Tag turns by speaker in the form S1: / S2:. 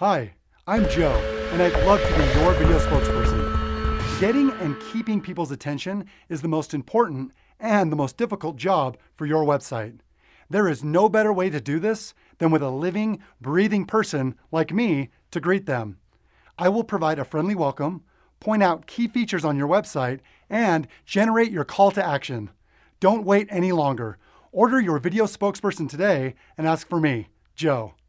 S1: Hi, I'm Joe, and I'd love to be your video spokesperson. Getting and keeping people's attention is the most important and the most difficult job for your website. There is no better way to do this than with a living, breathing person like me to greet them. I will provide a friendly welcome, point out key features on your website, and generate your call to action. Don't wait any longer. Order your video spokesperson today and ask for me, Joe.